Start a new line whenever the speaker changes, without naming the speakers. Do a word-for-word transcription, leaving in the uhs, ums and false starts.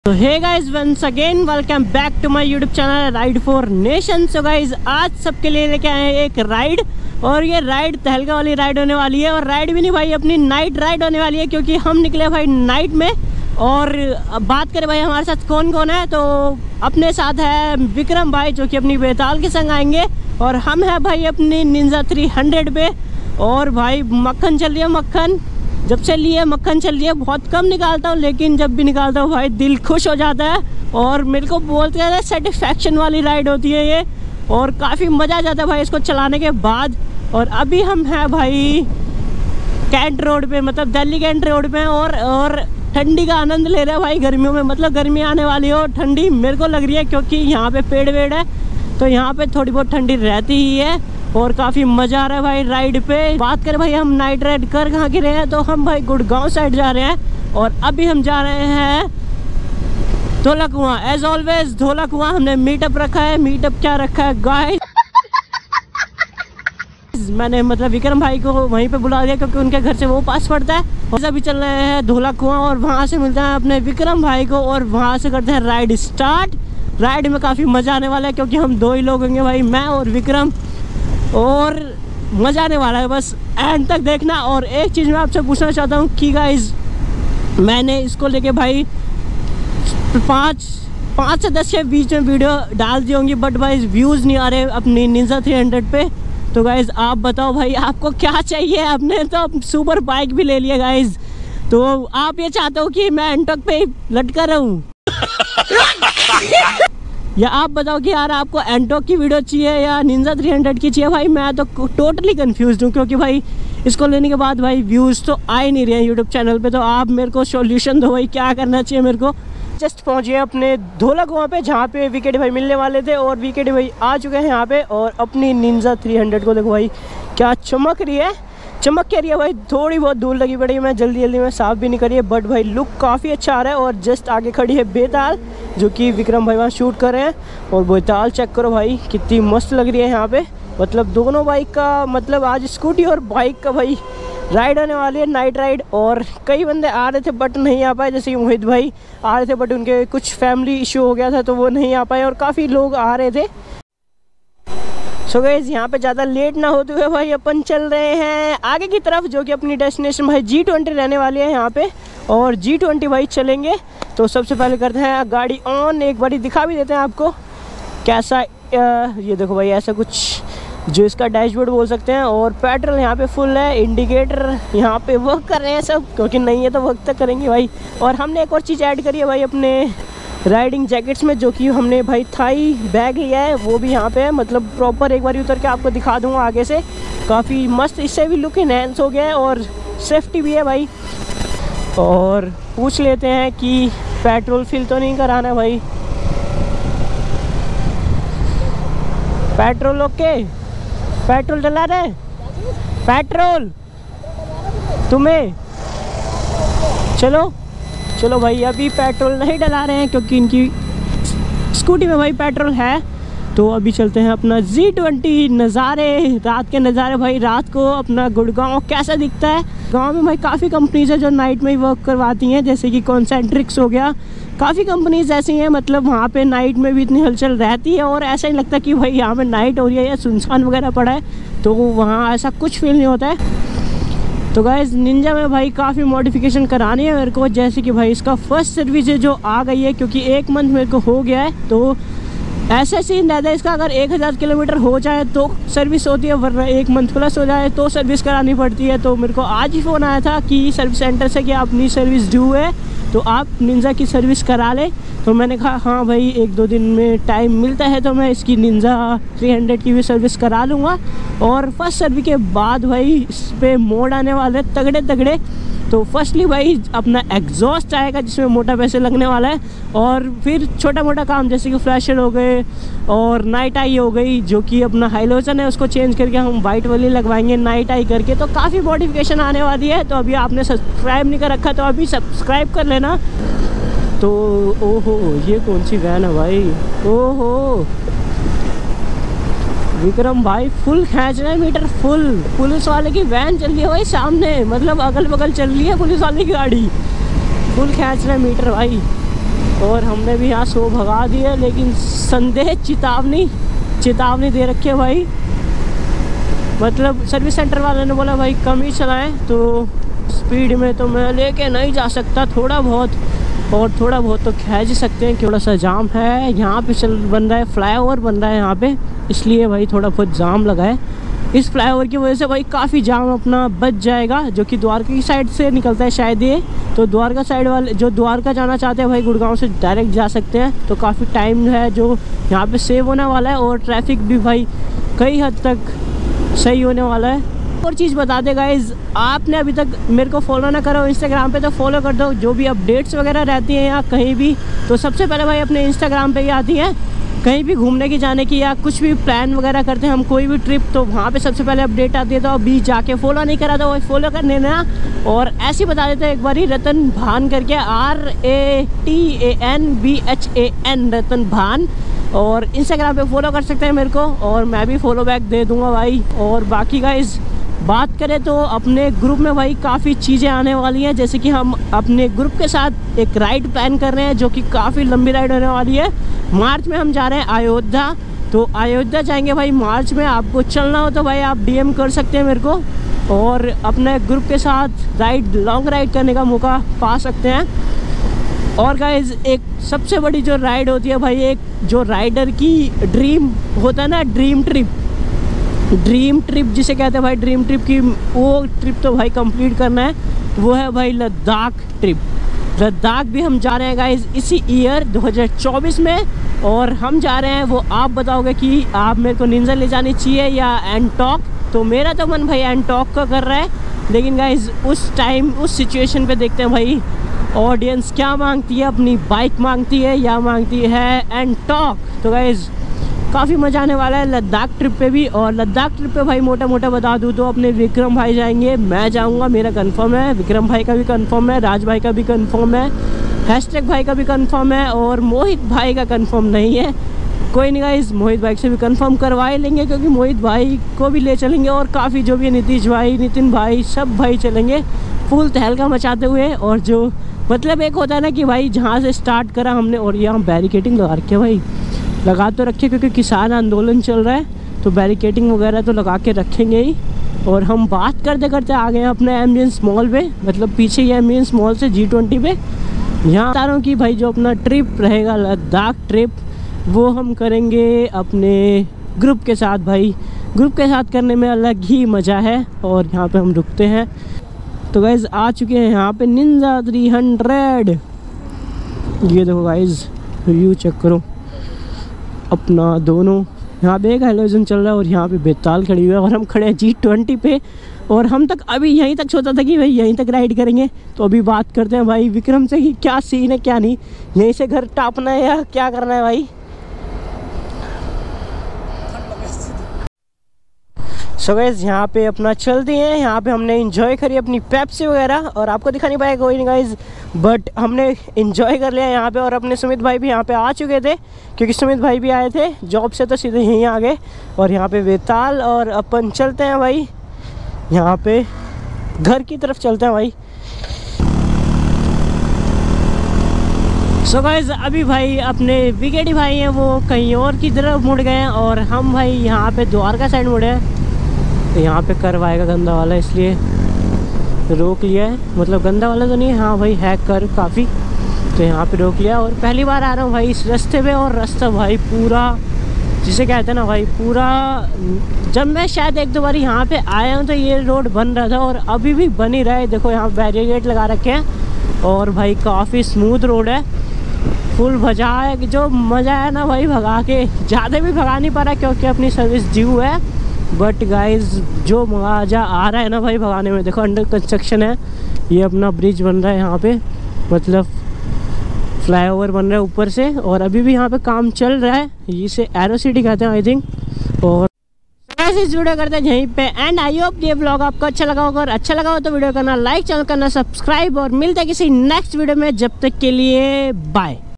तो hey guys once again welcome back to my YouTube channel ride for nation. So guys आज सबके लिए लेके आए हैं एक राइड, और ये राइड तहलका वाली राइड होने वाली है। और राइड भी नहीं भाई, अपनी नाइट राइड होने वाली है, क्योंकि हम निकले भाई नाइट में। और अब बात करें भाई हमारे साथ कौन कौन है, तो अपने साथ है विक्रम भाई जो कि अपनी बेताल के संग आएंगे, और हम हैं भाई अपनी निंजा थ्री हंड्रेड पे। और भाई मक्खन चल रही है, मक्खन जब से लिए मक्खन चल रही है। बहुत कम निकालता हूँ, लेकिन जब भी निकालता हूँ भाई दिल खुश हो जाता है, और मेरे को बोलते हैं सेटिस्फैक्शन वाली राइड होती है ये, और काफ़ी मज़ा आ जाता है भाई इसको चलाने के बाद। और अभी हम हैं भाई कैंट रोड पे, मतलब दिल्ली कैंट रोड पे, और और ठंडी का आनंद ले रहे हैं भाई गर्मियों में। मतलब गर्मी आने वाली हो, ठंडी मेरे को लग रही है, क्योंकि यहाँ पे पेड़ वेड़ है, तो यहाँ पे थोड़ी बहुत ठंडी रहती ही है, और काफ़ी मज़ा आ रहा है भाई राइड पे। बात करें भाई हम नाइट राइड कर कहाँ के रहे हैं, तो हम भाई गुड़गांव साइड जा रहे हैं, और अभी हम जा रहे हैं धोला कुआं। एज ऑलवेज धोला कुआं हमने मीटअप रखा है। मीटअप क्या रखा है गाइस, मैंने मतलब विक्रम भाई को वहीं पे बुला दिया, क्योंकि उनके घर से वो पास पड़ता है। और अभी चल रहे हैं धोला कुआं, और वहाँ से मिलते हैं अपने विक्रम भाई को, और वहाँ से करते हैं राइड स्टार्ट। राइड में काफ़ी मज़ा आने वाला है, क्योंकि हम दो ही लोग होंगे भाई, मैं और विक्रम, और मज़ा आने वाला है। बस एंड तक देखना। और एक चीज़ मैं आपसे पूछना चाहता हूँ कि गाइस मैंने इसको लेके भाई पाँच पाँच से दस के बीच में वीडियो डाल दी होंगी, बट भाई व्यूज़ नहीं आ रहे अपनी निंजा थ्री हंड्रेड पे। तो गाइस आप बताओ भाई आपको क्या चाहिए। आपने तो सुपर बाइक भी ले लिया गाइस, तो आप ये चाहते हो कि मैं एंटॉक पे लटका रहूँ या आप बताओ कि यार आपको एंटॉक की वीडियो चाहिए या निंजा थ्री हंड्रेड की चाहिए। भाई मैं तो टोटली कंफ्यूज हूँ, क्योंकि भाई इसको लेने के बाद भाई व्यूज़ तो आ ही नहीं रहे हैं यूट्यूब चैनल पे। तो आप मेरे को सॉल्यूशन दो भाई, क्या करना चाहिए मेरे को। जस्ट पहुँचे अपने धोला कुआं पे, जहाँ पे विकेट भाई मिलने वाले थे, और विकेट भाई आ चुके हैं यहाँ पे। और अपनी निंजा थ्री हंड्रेड को देखो भाई क्या चमक रही है, चमक क्या रही है भाई। थोड़ी बहुत धूल लगी पड़ी है, मैं जल्दी जल्दी में साफ़ भी नहीं करी है, बट भाई लुक काफ़ी अच्छा आ रहा है। और जस्ट आगे खड़ी है बेताल, जो कि विक्रम भाई वहाँ शूट कर रहे हैं। और बेताल चेक करो भाई कितनी मस्त लग रही है यहाँ पे। मतलब दोनों बाइक का, मतलब आज स्कूटी और बाइक का भाई राइड होने वाली है, नाइट राइड। और कई बंदे आ रहे थे बट नहीं आ पाए, जैसे मोहित भाई आ रहे थे बट उनके कुछ फैमिली इशू हो गया था, तो वो नहीं आ पाए। और काफ़ी लोग आ रहे थे। सो गाइस यहाँ पे ज़्यादा लेट ना होते हुए भाई अपन चल रहे हैं आगे की तरफ, जो कि अपनी डेस्टिनेशन भाई जी ट्वेंटी रहने वाली है यहाँ पे। और जी ट्वेंटी भाई चलेंगे, तो सबसे पहले करते हैं गाड़ी ऑन, एक बारी दिखा भी देते हैं आपको कैसा। ये देखो भाई ऐसा कुछ, जो इसका डैशबोर्ड बोल सकते हैं। और पेट्रोल यहाँ पे फुल है, इंडिकेटर यहाँ पे वर्क कर रहे हैं सब, क्योंकि नहीं है तो वर्क तक करेंगे भाई। और हमने एक और चीज़ ऐड करी है भाई अपने राइडिंग जैकेट्स में, जो कि हमने भाई थाई बैग लिया है, वो भी यहाँ पे है। मतलब प्रॉपर एक बार उतर के आपको दिखा दूँगा आगे से, काफ़ी मस्त, इससे भी लुक इनहेंस हो गया है, और सेफ्टी भी है भाई। और पूछ लेते हैं कि पेट्रोल फिल तो नहीं कराना है भाई। पेट्रोल ओके, पेट्रोल डला रहे, पेट्रोल तुम्हें, चलो चलो भाई अभी पेट्रोल नहीं डला रहे हैं, क्योंकि इनकी स्कूटी में भाई पेट्रोल है। तो अभी चलते हैं अपना जी ट्वेंटी। नज़ारे, रात के नज़ारे भाई, रात को अपना गुड़गांव कैसा दिखता है। गांव में भाई काफ़ी कंपनीज है जो नाइट में ही वर्क करवाती हैं, जैसे कि कॉन्सेंट्रिक्स हो गया, काफ़ी कंपनीज ऐसी हैं। मतलब वहाँ पे नाइट में भी इतनी हलचल रहती है, और ऐसा ही लगता है कि भाई यहाँ पे नाइट हो रही है या सुनसान वगैरह पड़ा है, तो वहाँ ऐसा कुछ फील नहीं होता है। तो गाइस निंजा में भाई काफ़ी मॉडिफिकेशन करानी है मेरे को, जैसे कि भाई इसका फर्स्ट सर्विस है जो आ गई है, क्योंकि एक मंथ मेरे को हो गया है। तो ऐसा सीन रहता है इसका, अगर एक हज़ार किलोमीटर हो जाए तो सर्विस होती है, वरना एक मंथ प्लस हो जाए तो सर्विस करानी पड़ती है। तो मेरे को आज ही फ़ोन आया था कि सर्विस सेंटर से कि अपनी सर्विस ड्यू है, तो आप निंजा की सर्विस करा लें। तो मैंने कहा हाँ भाई एक दो दिन में टाइम मिलता है तो मैं इसकी निंजा थ्री हंड्रेड की भी सर्विस करा लूँगा। और फर्स्ट सर्विस के बाद भाई इस पर मोड आने वाले तगड़े तगड़े। तो फर्स्टली भाई अपना एग्जॉस्ट आएगा, जिसमें मोटा पैसे लगने वाला है। और फिर छोटा मोटा काम जैसे कि फ्लैशर हो गए, और नाइट आई हो गई, जो कि अपना हाइलोजन है उसको चेंज करके हम वाइट वाली लगवाएंगे नाइट आई करके। तो काफ़ी मॉडिफिकेशन आने वाली है। तो अभी आपने सब्सक्राइब नहीं कर रखा तो अभी सब्सक्राइब कर लेना। तो ओहो ये कौन सी वैन है भाई, ओहो विक्रम भाई फुल खींच रहे हैं मीटर फुल। पुलिस वाले की वैन चल रही है भाई सामने, मतलब अगल बगल चल रही है पुलिस वाले की गाड़ी, फुल खींच रहे हैं मीटर भाई। और हमने भी यहाँ सो भगा दिया, लेकिन संदेह चेतावनी चेतावनी दे रखी है भाई। मतलब सर्विस सेंटर वाले ने बोला भाई कम ही चलाएं, तो स्पीड में तो मैं लेके नहीं जा सकता, थोड़ा बहुत और थोड़ा बहुत तो खींच सकते हैं। थोड़ा सा जाम है यहाँ पे, चल बन रहा है फ्लाईओवर बन रहा है यहाँ पे, इसलिए भाई थोड़ा बहुत जाम लगा है। इस फ्लाईओवर की वजह से भाई काफ़ी जाम अपना बच जाएगा, जो कि द्वारका की साइड से निकलता है शायद ये। तो द्वारका साइड वाले जो द्वारका जाना चाहते हैं भाई गुड़गांव से डायरेक्ट जा सकते हैं। तो काफ़ी टाइम है जो यहाँ पे सेव होने वाला है, और ट्रैफिक भी भाई कई हद तक सही होने वाला है। और चीज़ बता दे गाइज, आपने अभी तक मेरे को फॉलो ना करो इंस्टाग्राम पे तो फॉलो कर दो। जो भी अपडेट्स वगैरह रहती हैं या कहीं भी, तो सबसे पहले भाई अपने इंस्टाग्राम पे ही आती हैं। कहीं भी घूमने की जाने की या कुछ भी प्लान वगैरह करते हैं हम, कोई भी ट्रिप, तो वहाँ पे सबसे पहले अपडेट आती है। तो अभी जाके फॉलो नहीं करा तो वही फॉलो कर लेना। और ऐसे ही बता देते हैं एक बार ही, रतन भान करके, R A T A N B H A N, Ratan Bhan. और इंस्टाग्राम पे फॉलो कर सकते हैं मेरे को, और मैं भी फॉलो बैक दे दूँगा भाई। और बाकी गाइज बात करें तो अपने ग्रुप में भाई काफ़ी चीज़ें आने वाली हैं, जैसे कि हम अपने ग्रुप के साथ एक राइड प्लान कर रहे हैं, जो कि काफ़ी लंबी राइड होने वाली है। मार्च में हम जा रहे हैं अयोध्या, तो अयोध्या जाएंगे भाई मार्च में। आपको चलना हो तो भाई आप डीएम कर सकते हैं मेरे को, और अपने ग्रुप के साथ राइड लॉन्ग राइड करने का मौका पा सकते हैं। और गाइज एक सबसे बड़ी जो राइड होती है भाई, एक जो राइडर की ड्रीम होता है ना, ड्रीम ट्रिप, ड्रीम ट्रिप जिसे कहते हैं भाई, ड्रीम ट्रिप की वो ट्रिप तो भाई कंप्लीट करना है, वो है भाई लद्दाख ट्रिप। लद्दाख भी हम जा रहे हैं गाइज इसी ईयर दो हज़ार चौबीस में, और हम जा रहे हैं, वो आप बताओगे कि आप मेरे को निंजा ले जानी चाहिए या एनटॉक। तो मेरा तो मन भाई एनटॉक का कर रहा है, लेकिन गाइज उस टाइम उस सिचुएशन पे देखते हैं भाई ऑडियंस क्या मांगती है, अपनी बाइक मांगती है या मांगती है एनटॉक। तो गाइज काफ़ी मज़ा आने वाला है लद्दाख ट्रिप पे भी। और लद्दाख ट्रिप पे भाई मोटा मोटा बता दूँ तो अपने विक्रम भाई जाएंगे, मैं जाऊँगा, मेरा कंफर्म है, विक्रम भाई का भी कंफर्म है, राज भाई का भी कंफर्म है, हैशटैग भाई का भी कंफर्म है, और मोहित भाई का कंफर्म नहीं है। कोई नहीं गाइस, मोहित भाई से भी कंफर्म करवा ही लेंगे, क्योंकि मोहित भाई को भी ले चलेंगे, और काफ़ी जो भी है नीतीश भाई, नितिन भाई, सब भाई चलेंगे फुल तहलका मचाते हुए। और जो मतलब एक होता है ना कि भाई जहाँ से स्टार्ट करा हमने, और यहाँ बैरिकेटिंग लगा रखी है भाई, लगा तो रखे क्योंकि किसान आंदोलन चल रहा है, तो बैरिकेटिंग वगैरह तो लगा के रखेंगे ही। और हम बात करते करते आ गए हैं अपने एम्बियंस मॉल पे, मतलब पीछे ये एम्बियंस मॉल से जी ट्वेंटी पे। यहाँ बता रहा हूँ कि भाई जो अपना ट्रिप रहेगा लद्दाख ट्रिप, वो हम करेंगे अपने ग्रुप के साथ भाई। ग्रुप के साथ करने में अलग ही मज़ा है। और यहाँ पे हम रुकते हैं, तो गाइज़ आ चुके हैं यहाँ पे निंजा थ्री हंड्रेड। ये देखो गाइज़, व्यू चेक करो अपना दोनों। यहाँ पे एक हेलोजन चल रहा है और यहाँ पे बेताल खड़ी हुई है, और हम खड़े हैं जी ट्वेंटी पे। और हम तक अभी यहीं तक सोचा था कि भाई यहीं तक राइड करेंगे। तो अभी बात करते हैं भाई विक्रम से कि क्या सीन है क्या नहीं, यहीं से घर टापना है या क्या करना है भाई। सो गाइस यहाँ पे अपना चलते हैं, यहाँ पे हमने एंजॉय करी अपनी पेप्सी वगैरह, और आपको दिखा नहीं पाया कोई नहीं गाइस, बट हमने एंजॉय कर लिया यहाँ पे। और अपने सुमित भाई भी यहाँ पे आ चुके थे, क्योंकि सुमित भाई भी आए थे जॉब से, तो सीधे यहीं आ गए। और यहाँ पे बेताल, और अपन चलते हैं भाई यहाँ पे घर की तरफ चलते हैं भाई। सो so गाइस अभी भाई अपने विकेटी भाई हैं वो कहीं और की तरफ मुड़ गए हैं, और हम भाई यहाँ पे द्वारका साइड मुड़े हैं। तो यहाँ पे करवाएगा गंदा वाला, इसलिए रोक लिया है। मतलब गंदा वाला तो नहीं है, हाँ भाई है कर काफ़ी, तो यहाँ पे रोक लिया। और पहली बार आ रहा हूँ भाई इस रास्ते पे, और रास्ता भाई पूरा जिसे कहते हैं ना भाई पूरा, जब मैं शायद एक दो बार यहाँ पे आया हूँ तो ये रोड बन रहा था, और अभी भी बन ही रहा है। देखो यहाँ बैरिकेड लगा रखे हैं, और भाई काफ़ी स्मूथ रोड है, फुल भजा है। कि जो मज़ा है ना भाई भगा के, ज़्यादा भी भगा नहीं पा रहा क्योंकि अपनी सर्विस ड्यू है, बट गाइज जो मजा आ रहा है ना भाई भगाने में। देखो अंडर कंस्ट्रक्शन है, ये अपना ब्रिज बन रहा है यहाँ पे, मतलब फ्लाईओवर बन रहा है ऊपर से, और अभी भी यहाँ पे काम चल रहा है। इसे एरो सिटी कहते हैं आई थिंक। और इस वीडियो करते हैं यहीं पे एंड। आई होप ये ब्लॉग आपको अच्छा लगा होगा, और अच्छा लगा हो तो वीडियो करना लाइक, चैनल करना सब्सक्राइब, और मिलते हैं किसी नेक्स्ट वीडियो में। जब तक के लिए बाय।